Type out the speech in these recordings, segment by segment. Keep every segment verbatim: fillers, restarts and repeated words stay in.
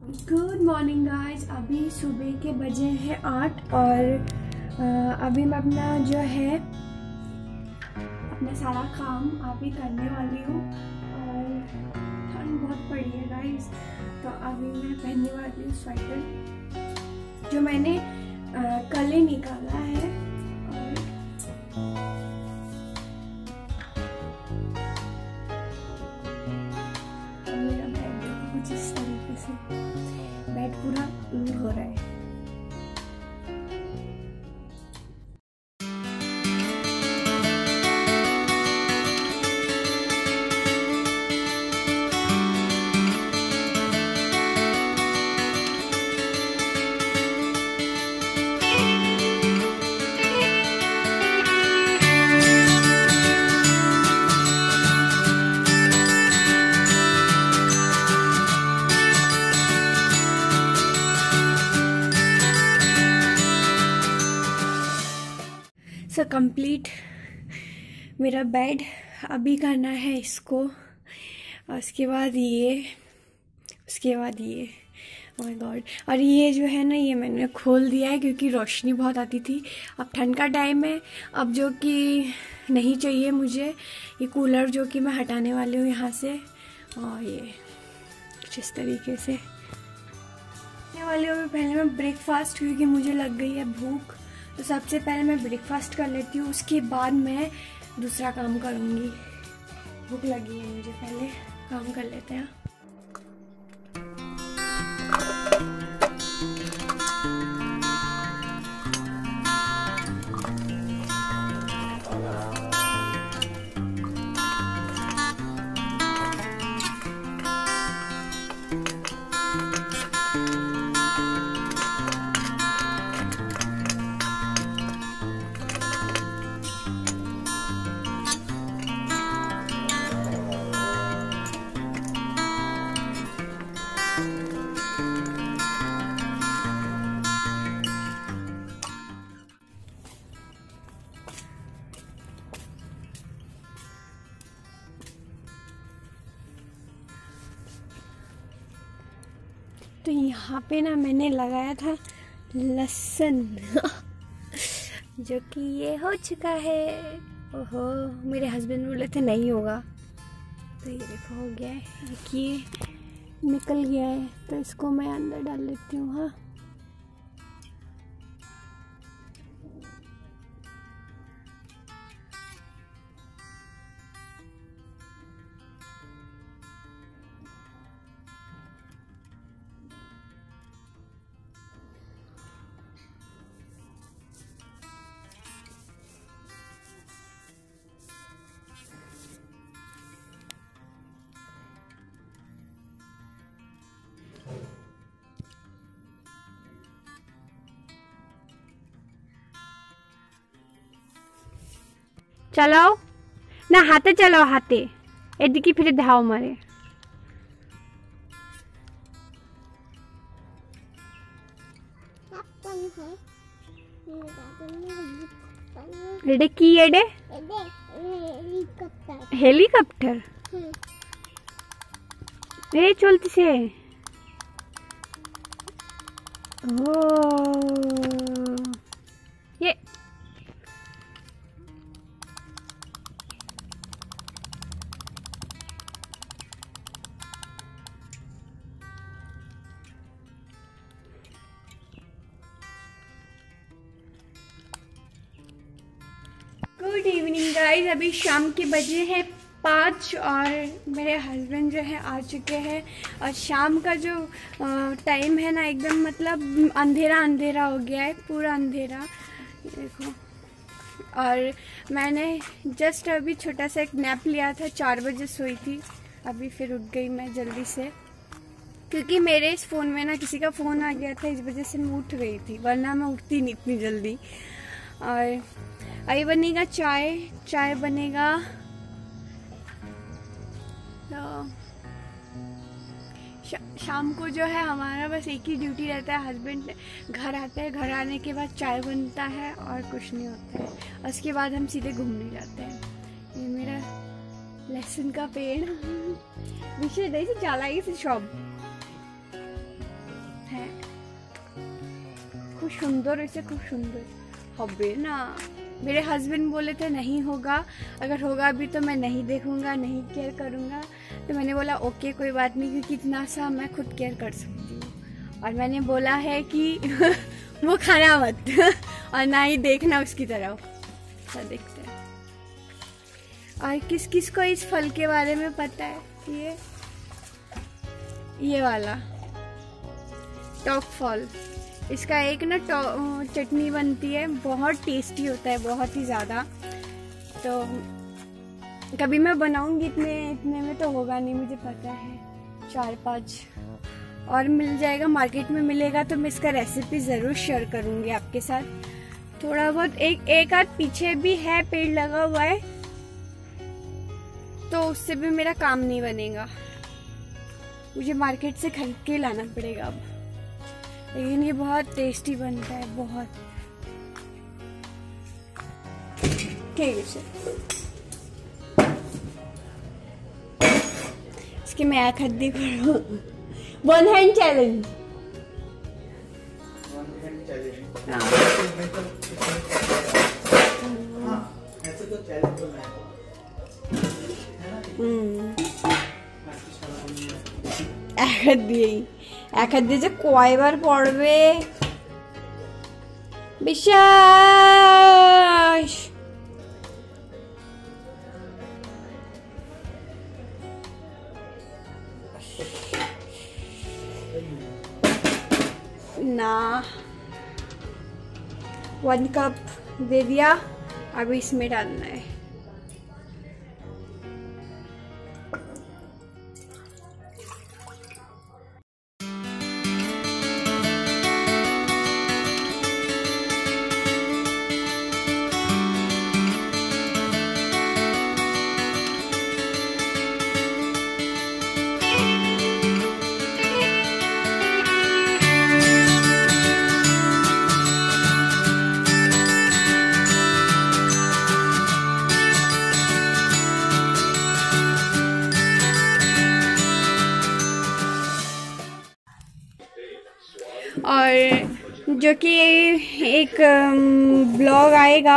Good morning guys. अभी सुबह के बजे हैं आठ और अभी मैं अपना जो है अपना सारा काम अभी करने वाली हूँ और ठंड बहुत पड़ी है गाइस। तो अभी मैं पहनने वाली हूँ स्वेटर जो मैंने आ, कल ही निकाला है। और मेरा बैग कुछ इस तरीके से बैग पूरा हो रहा है। सो कंप्लीट मेरा बेड अभी करना है इसको, और उसके बाद ये, उसके बाद ये। Oh my God. और ये जो है ना, ये मैंने खोल दिया है क्योंकि रोशनी बहुत आती थी। अब ठंड का टाइम है, अब जो कि नहीं चाहिए मुझे ये कूलर, जो कि मैं हटाने वाली हूँ यहाँ से। और ये कुछ इस तरीके से हटाने वाली हूँ। पहले मैं ब्रेकफास्ट, क्योंकि मुझे लग गई है भूख, तो सबसे पहले मैं ब्रेकफास्ट कर लेती हूँ, उसके बाद मैं दूसरा काम करूँगी। भूख लगी है मुझे, पहले काम कर लेते हैं। तो यहाँ पे ना मैंने लगाया था लहसुन जो कि ये हो चुका है। ओहो, मेरे हस्बैंड बोले थे नहीं होगा, तो ये देखो हो गया है। एक ये निकल गया है, तो इसको मैं अंदर डाल लेती हूँ। हाँ, चलाओ ना, हाथे चलाओ, हाथे एदिके फिर धाओ मारे। एडे की एडे हेलीकॉप्टर ए चलती से। ओ ये गुड इवनिंग गाइस। अभी शाम के बजे हैं पाँच और मेरे हस्बैंड जो है आ चुके हैं। और शाम का जो टाइम है ना, एकदम मतलब अंधेरा अंधेरा हो गया है, पूरा अंधेरा देखो। और मैंने जस्ट अभी छोटा सा एक नैप लिया था, चार बजे सोई थी, अभी फिर उठ गई मैं जल्दी से, क्योंकि मेरे इस फ़ोन में ना किसी का फ़ोन आ गया था, इस वजह से मैं उठ गई थी, वरना मैं उठती नहीं इतनी जल्दी। और अभी बनेगा चाय, चाय बनेगा। तो शा, शाम को जो है हमारा बस एक ही ड्यूटी रहता है, हस्बैंड घर आते हैं, घर आने के बाद चाय बनता है और कुछ नहीं होता है। उसके बाद हम सीधे घूमने जाते हैं। ये मेरा लहसुन का पेड़ विषय दे से चालाई से शॉप सुंदर ऐसे खूब सुंदर हब्बे ना। मेरे हस्बैंड बोले थे नहीं होगा, अगर होगा भी तो मैं नहीं देखूंगा, नहीं केयर करूंगा। तो मैंने बोला ओके कोई बात नहीं, क्योंकि इतना सा मैं खुद केयर कर सकती हूँ। और मैंने बोला है कि वो खाना मत और ना ही देखना उसकी तरफ। तो देखते हैं। और किस किस को इस फल के बारे में पता है? ये ये वाला टॉक फॉल, इसका एक ना चटनी बनती है, बहुत टेस्टी होता है, बहुत ही ज़्यादा। तो कभी मैं बनाऊंगी, इतने इतने में तो होगा नहीं, मुझे पता है। चार पाँच और मिल जाएगा, मार्केट में मिलेगा तो मैं इसका रेसिपी ज़रूर शेयर करूंगी आपके साथ। थोड़ा बहुत एक एक आध पीछे भी है, पेड़ लगा हुआ है, तो उससे भी मेरा काम नहीं बनेगा, मुझे मार्केट से खरीद के लाना पड़ेगा अब। लेकिन ये बहुत टेस्टी बनता है, बहुत। ठीक है सर, इसकी मैं आँख हद्दी करूँ। One hand challenge. এক হাত দিয়েই এক হাত দিয়ে যে কয়বার পড়বে বিশ্বাস। ना वन कप दे दिया, अभी इसमें डालना है। और जो कि एक ब्लॉग आएगा,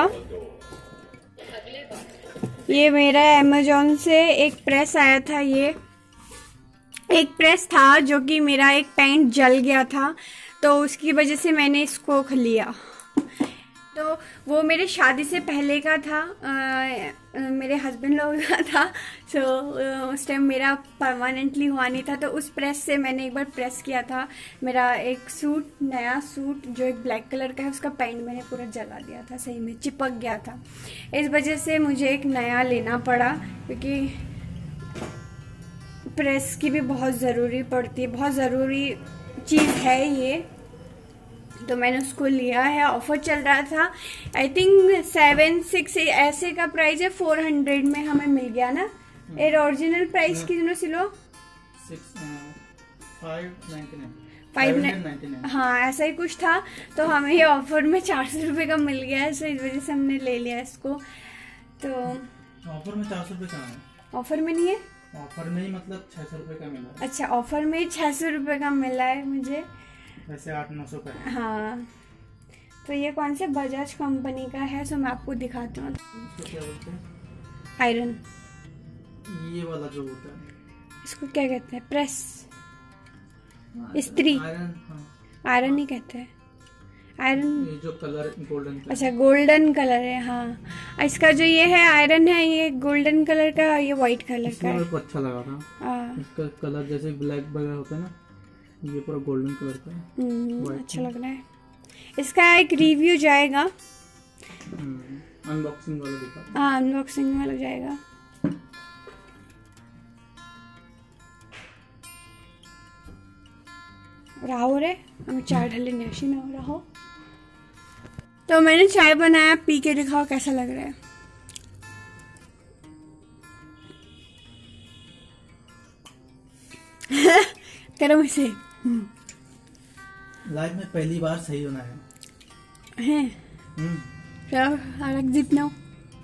ये मेरा अमेज़न से एक प्रेस आया था। ये एक प्रेस था जो कि मेरा एक पैंट जल गया था, तो उसकी वजह से मैंने इसको लिया। तो वो मेरे शादी से पहले का था, आ, मेरे हस्बैंड लोग का था। सो so, उस टाइम मेरा परमानेंटली हुआ नहीं था, तो उस प्रेस से मैंने एक बार प्रेस किया था। मेरा एक सूट, नया सूट जो एक ब्लैक कलर का है, उसका पैंट मैंने पूरा जला दिया था, सही में चिपक गया था। इस वजह से मुझे एक नया लेना पड़ा, क्योंकि प्रेस की भी बहुत ज़रूरी पड़ती है, बहुत ज़रूरी चीज़ है ये। तो मैंने उसको लिया है, ऑफर चल रहा था। आई थिंक सेवन सिक्स ऐसे का प्राइस है, फोर हंड्रेड में हमें मिल गया ना। ये ओरिजिनल प्राइस कितने सिलो? फाइव, हाँ ऐसा ही कुछ था। तो हमें ये ऑफर में चार सौ रुपये का मिल गया है, सो इस वजह से हमने ले लिया इसको। तो ऑफर में चार सौ रुपये का है? ऑफर में नहीं है, ऑफर में ही मतलब छह सौ रुपये का मिला है। अच्छा, ऑफर में छह सौ रुपये का मिला है मुझे, वैसे आठ नौ सौ का है। हाँ, तो ये कौन से बजाज कंपनी का है, सो मैं आपको दिखाती हूँ। क्या बोलते हैं? आयरन, ये वाला जो होता है, इसको क्या कहते हैं? प्रेस, इस्त्री, आयरन। हाँ, आयरन ही कहते हैं, आयरन। ये जो कलर गोल्डन, अच्छा गोल्डन कलर है। हाँ, इसका जो ये है आयरन है, ये गोल्डन कलर का, ये व्हाइट कलर का है। मेरे को अच्छा लगा था। हाँ, इसका कलर जैसे ब्लैक वगैरह होता है ना, ये पूरा गोल्डन कलर का है, अच्छा लग रहा है। इसका एक रिव्यू जाएगा, अनबॉक्सिंग वाला दिखा। हाँ, अनबॉक्सिंग वाला जाएगा। रहो रे, हमें चाय ढले नशी ना रहो। तो मैंने चाय बनाया, पी के दिखाओ कैसा लग रहा है। करो मुझे। लाइफ में पहली बार सही बनाया है। Hmm, zip now.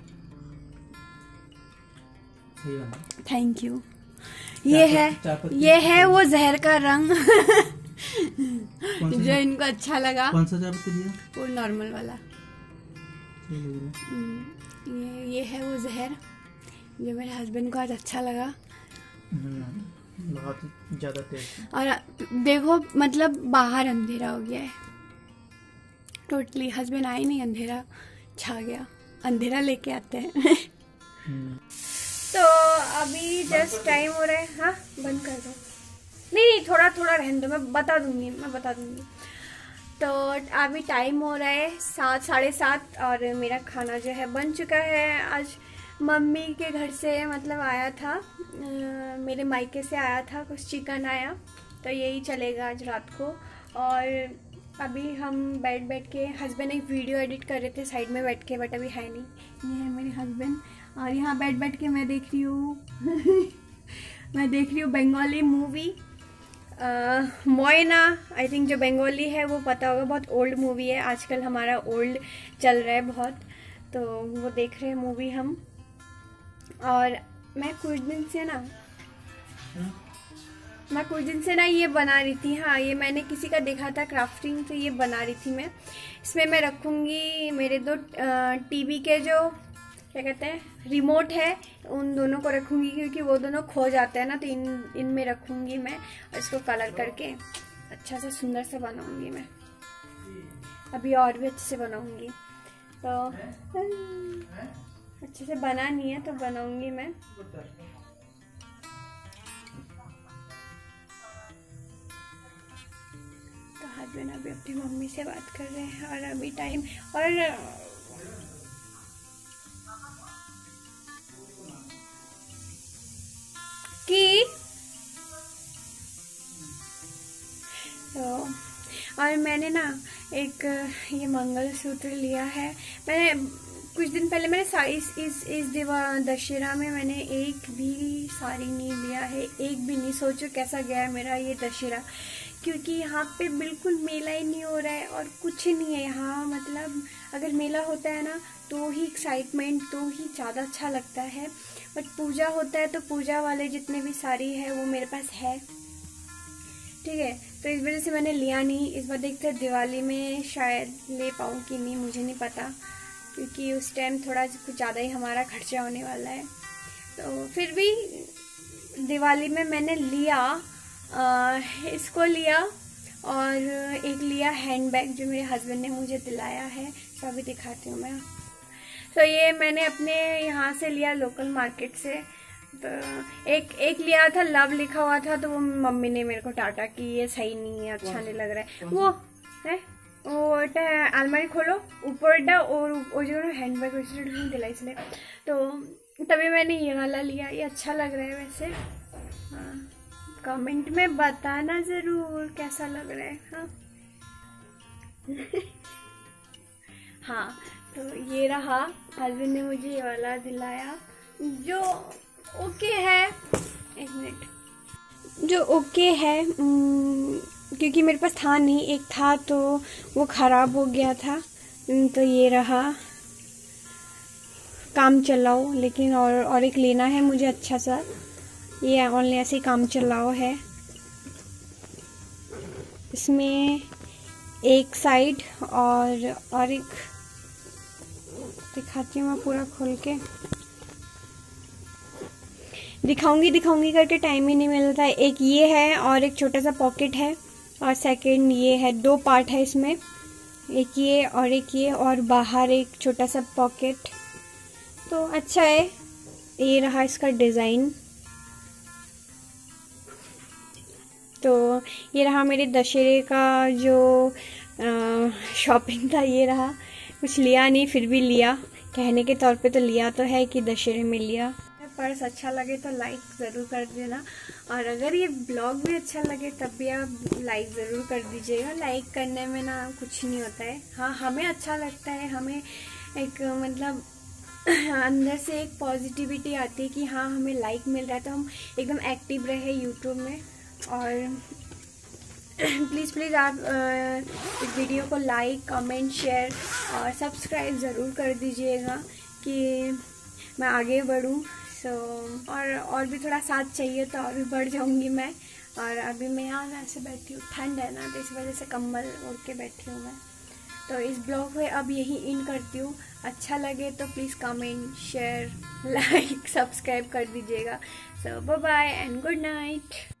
सही बना, थैंक यू। ये है, ये है वो जहर का रंग कौन सा जो इनको अच्छा लगा। कौन सा चाय पत्ती लिया? वो नॉर्मल वाला। सही लग रहा है। हम्म, ये ये है वो जहर जो मेरे हस्बैंड को आज अच्छा लगा। हम्म, बहुत ज़्यादा तेज। और देखो मतलब बाहर अंधेरा हो गया है टोटली। हस्बैंड आए नहीं, अंधेरा छा गया। अंधेरा लेके आते हैं। हम्म, तो अभी जस्ट टाइम हो रहा है। हाँ बंद कर दो। नहीं नहीं थोड़ा थोड़ा रहने दो, मैं बता दूंगी मैं बता दूंगी। तो अभी टाइम हो रहा है सात साढ़े सात और मेरा खाना जो है बन चुका है। आज मम्मी के घर से मतलब आया था, आ, मेरे मायके से आया था, कुछ चिकन आया तो यही चलेगा आज रात को। और अभी हम बैठ बैठ के, हस्बैंड एक वीडियो एडिट कर रहे थे साइड में बैठ के, बट अभी है नहीं। ये है मेरे हस्बैंड और यहाँ बैठ बैठ के मैं देख रही हूँ मैं देख रही हूँ Bengali movie Moyna. I think जो बंगाली है वो पता होगा, बहुत ओल्ड मूवी है, आजकल हमारा ओल्ड चल रहा है बहुत, तो वो देख रहे हैं मूवी हम। और मैं कुछ दिन से ना मैं कुछ दिन से ना ये बना रही थी। हाँ ये मैंने किसी का देखा था क्राफ्टिंग, तो ये बना रही थी मैं। इसमें मैं रखूँगी मेरे दो टीवी के जो क्या कहते हैं रिमोट है, उन दोनों को रखूँगी क्योंकि वो दोनों खो जाते हैं ना, तो इन इनमें रखूँगी मैं और इसको कलर करके अच्छा से सुंदर से बनाऊँगी मैं। अभी और भी अच्छे से बनाऊँगी, तो अच्छे से बनानी है तो बनाऊँगी मैं। तो हस्बैंड अभी अपनी मम्मी से बात कर रहे हैं और अभी टाइम और की तो और मैंने ना एक ये मंगलसूत्र लिया है। मैंने कुछ दिन पहले मैंने साड़ी इस इस, इस दिवा दशहरा में मैंने एक भी साड़ी नहीं लिया है, एक भी नहीं। सोचो कैसा गया है मेरा ये दशहरा, क्योंकि यहाँ पे बिल्कुल मेला ही नहीं हो रहा है और कुछ नहीं है यहाँ। मतलब अगर मेला होता है ना तो ही एक्साइटमेंट, तो ही ज़्यादा अच्छा लगता है, बट पूजा होता है तो पूजा वाले जितने भी साड़ी है वो मेरे पास है, ठीक है। तो इस वजह से मैंने लिया नहीं। इस बार देखते हैं दिवाली में शायद ले पाऊँ कि नहीं, मुझे नहीं पता, क्योंकि उस टाइम थोड़ा कुछ ज़्यादा ही हमारा खर्चा होने वाला है। तो फिर भी दिवाली में मैंने लिया, आ, इसको लिया और एक लिया हैंडबैग जो मेरे हस्बैंड ने मुझे दिलाया है, तो अभी दिखाती हूँ मैं। तो ये मैंने अपने यहाँ से लिया लोकल मार्केट से। तो एक एक लिया था, लव लिखा हुआ था, तो वो मम्मी ने मेरे को टाटा कि ये सही नहीं है, अच्छा नहीं लग रहा है। वो है वो अलमारी खोलो ऊपर और वो जो हैंडबैग दिलाई इसलिए, तो तभी मैंने ये वाला लिया। ये अच्छा लग रहा है वैसे। हाँ कमेंट में बताना ज़रूर कैसा लग रहा है। हाँ हाँ तो ये रहा, हस्बैंड ने मुझे ये वाला दिलाया जो ओके है। एक मिनट, जो ओके है क्योंकि मेरे पास था नहीं, एक था तो वो ख़राब हो गया था, तो ये रहा, काम चलाओ। लेकिन और और एक लेना है मुझे अच्छा सा, ये ऑनलाइन ऐसे ही काम चलाओ है। इसमें एक साइड और और एक दिखाती हूँ मैं पूरा खोल के, दिखाऊंगी दिखाऊंगी करके टाइम ही नहीं मिलता है। एक ये है और एक छोटा सा पॉकेट है और सेकंड ये है, दो पार्ट है इसमें, एक ये और एक ये, और बाहर एक छोटा सा पॉकेट। तो अच्छा है। ये रहा इसका डिज़ाइन। तो ये रहा मेरे दशहरे का जो शॉपिंग था, ये रहा। कुछ लिया नहीं फिर भी लिया, कहने के तौर पे तो लिया तो है कि दशहरे में लिया। पर्स अच्छा लगे तो लाइक ज़रूर कर देना, और अगर ये ब्लॉग भी अच्छा लगे तब भी आप लाइक ज़रूर कर दीजिएगा। लाइक करने में ना कुछ नहीं होता है। हाँ हमें अच्छा लगता है, हमें एक मतलब अंदर से एक पॉजिटिविटी आती है कि हाँ हमें लाइक मिल रहा है, तो हम एकदम एक्टिव रहे यूट्यूब में। और प्लीज़ प्लीज़ आप इस वीडियो को लाइक कमेंट शेयर और सब्सक्राइब ज़रूर कर दीजिएगा कि मैं आगे बढ़ूँ। सो so, और और भी थोड़ा साथ चाहिए तो और भी बढ़ जाऊँगी मैं। और अभी मैं यहाँ ना ऐसे बैठी हूँ, ठंड है ना तो इस वजह से कंबल ओढ़ के बैठी हूँ मैं। तो इस ब्लॉग में अब यही इन करती हूँ। अच्छा लगे तो please comment, share, like, subscribe कर दीजिएगा। So bye bye and good night.